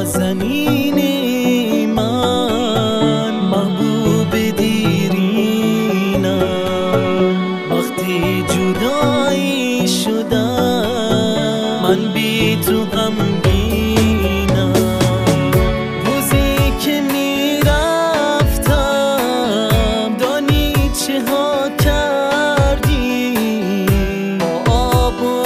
نازنین من، محبوب دیرینم. وقتی جدایی شدم من بی تو غمگینم. روزی که میرفتم دانی چه ها کردی با آب و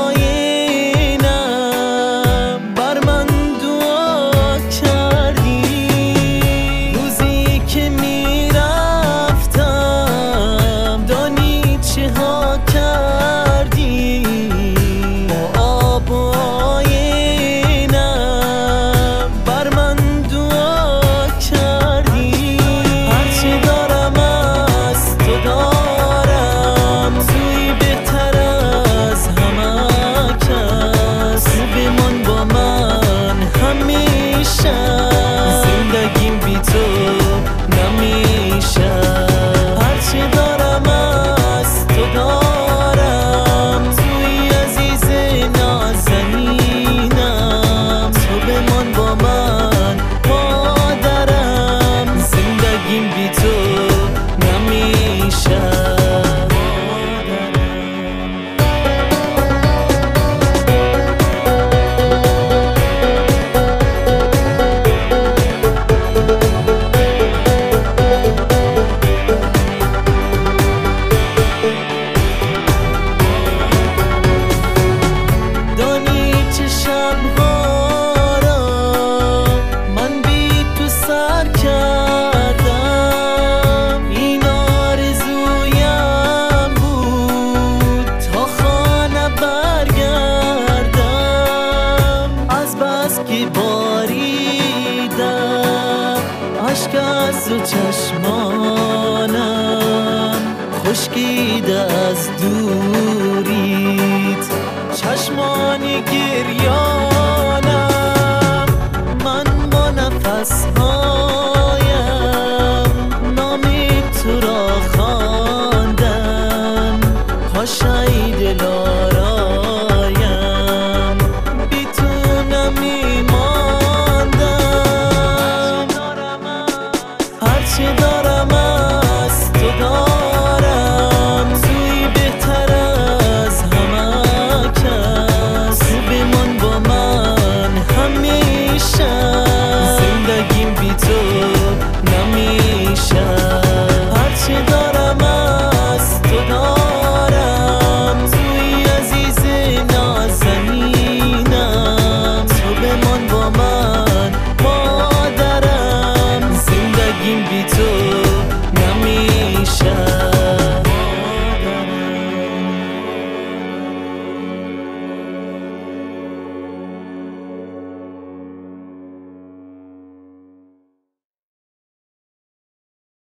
آینم، بر من دعا کردی. روزی که میرفتم دانی چه ها کردی با آب و آینم، بر من دعا کردی. هرچه دارم از تو دارم، توی بهتر از همه کس. تو بمان با من همیشه، زندگیم بی تو نمیشه. هرچه دارم از تو دارم، توی عزیز نازنینم. تو بمان با من مادرم، زندگیم بی تو نمیشه. دانی چه شب‌ها را من بی تو سر کردم. این آرزویم بود تا خانه برگردم. از بس که باریدم اشک از تو چشمانم، خشکیده از دوریت چشمانی گریانم. من با نفسهایم نام تو را خواندم، پاشای دلار